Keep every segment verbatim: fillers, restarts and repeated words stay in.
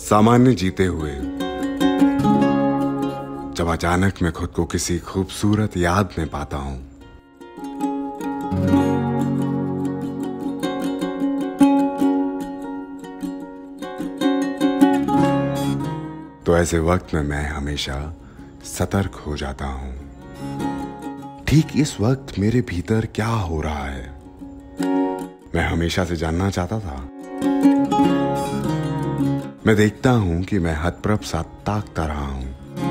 सामान्य जीते हुए जब अचानक मैं खुद को किसी खूबसूरत याद में पाता हूं, तो ऐसे वक्त में मैं हमेशा सतर्क हो जाता हूं। ठीक इस वक्त मेरे भीतर क्या हो रहा है, मैं हमेशा से जानना चाहता था। मैं देखता हूं कि मैं हतप्रभ सा ताकता रहा हूं।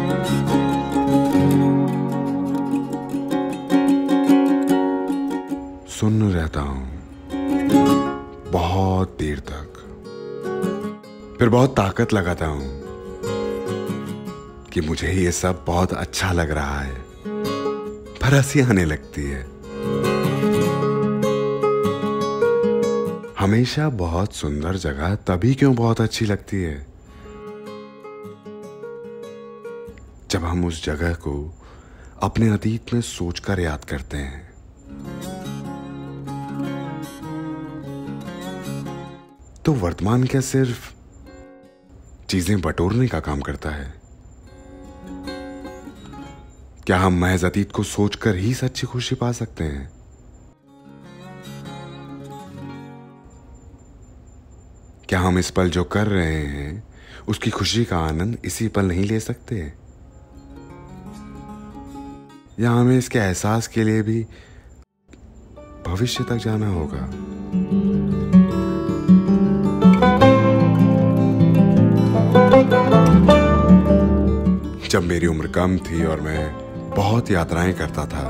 सुन रहता हूं बहुत देर तक, फिर बहुत ताकत लगाता हूं कि मुझे ये सब बहुत अच्छा लग रहा है, पर हंसी आने लगती है। हमेशा बहुत सुंदर जगह तभी क्यों बहुत अच्छी लगती है जब हम उस जगह को अपने अतीत में सोचकर याद करते हैं। तो वर्तमान क्या सिर्फ चीजें बटोरने का काम करता है? क्या हम महज अतीत को सोचकर ही सच्ची खुशी पा सकते हैं? क्या हम इस पल जो कर रहे हैं उसकी खुशी का आनंद इसी पल नहीं ले सकते? या हमें इसके एहसास के लिए भी भविष्य तक जाना होगा? जब मेरी उम्र कम थी और मैं बहुत यात्राएं करता था,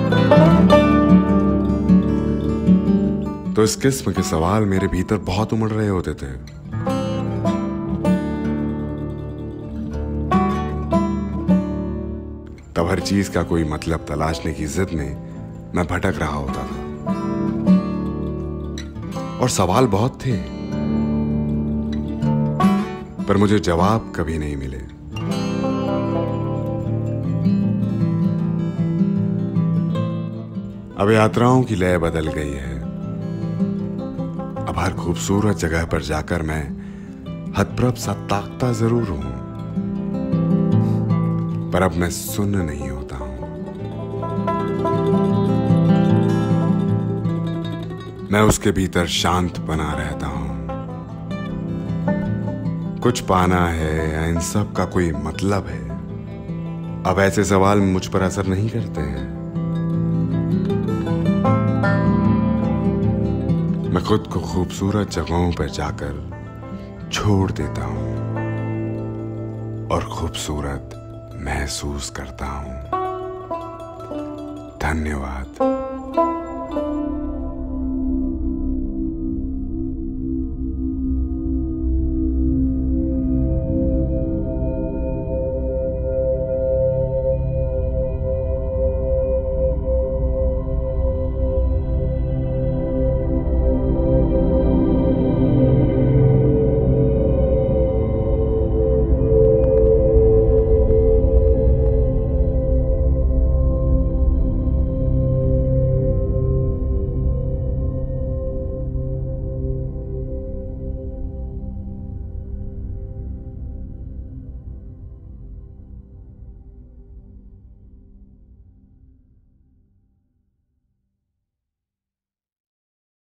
तो इस किस्म के सवाल मेरे भीतर बहुत उमड़ रहे होते थे। तब हर चीज का कोई मतलब तलाशने की जिद में मैं भटक रहा होता था, और सवाल बहुत थे, पर मुझे जवाब कभी नहीं मिले। अब यात्राओं की लय बदल गई है। अब हर खूबसूरत जगह पर जाकर मैं हतप्रभ सा ताकता जरूर हूं, पर अब मैं सुन्न नहीं होता हूं। मैं उसके भीतर शांत बना रहता हूं। कुछ पाना है या इन सब का कोई मतलब है, अब ऐसे सवाल मुझ पर असर नहीं करते हैं। मैं खुद को खूबसूरत जगहों पर जाकर छोड़ देता हूं और खूबसूरत महसूस करता हूं। धन्यवाद।